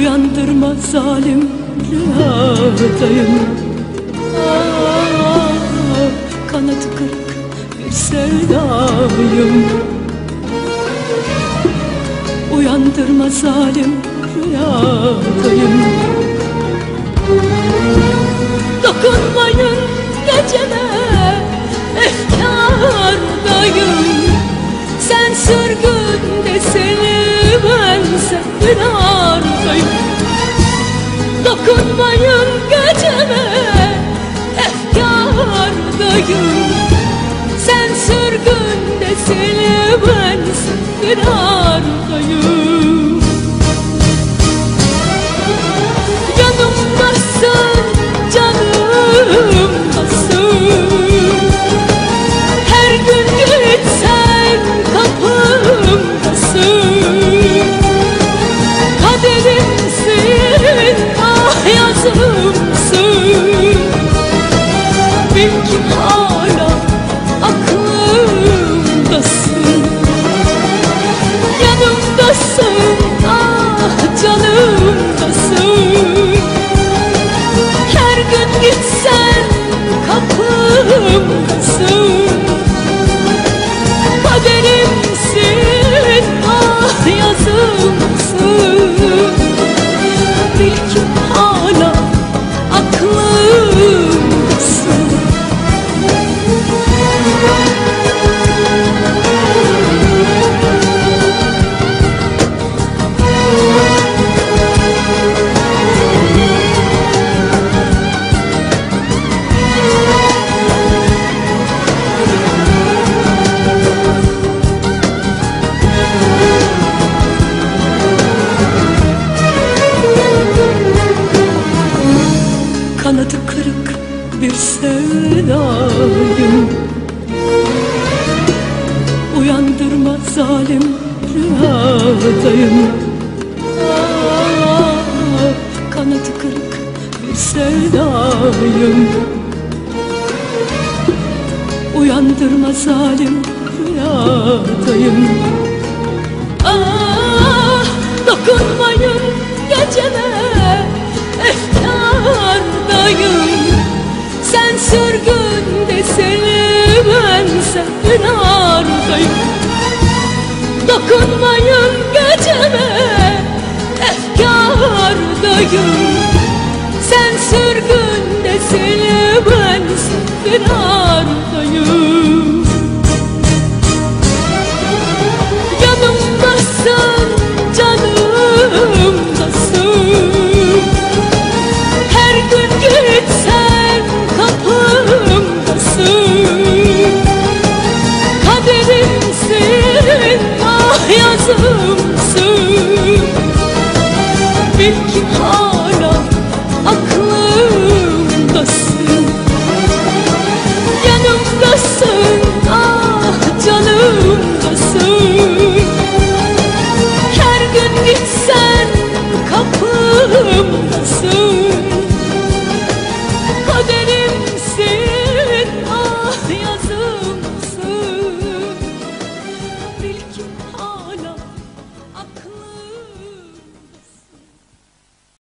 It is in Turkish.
Uyandırma zalim rüyadayım. Kanadı kırık bir sevdayım. Uyandırma zalim rüyadayım. Dokunmayın geceme, efkârdayım. Sen sürgün deseni, bense firardayım. Dokunmayın geceme, efkârdayım. Sen sürgün deseni, bense firardayım. Yanımdasın canımdasın. Her gün gitsen kapımdasın. Kaderimsin, ah yazımsın. Bil ki hala aklımdasın. Yanımdasın, ah canımdasın. Her gün gitsen kapımdasın. Kaderimsin, ah yazımsın. Bil ki hala aklımdasın. Kanadı kırık bir sevdayım. Uyandırma zalim rüyadayım. Kanadı kırık bir sevdayım. Uyandırma zalim rüyadayım. Dokunmayın geceme, efkârdayım. Sen sürgün deseni, bense firardayım. Dokunmayın geceme, efkârdayım. Sen sürgün deseni, bense firardayım. Yanımdasın canımdasın. Her gün gitsen kapımdasın. Kaderimsin, ah yazımsın. Bil ki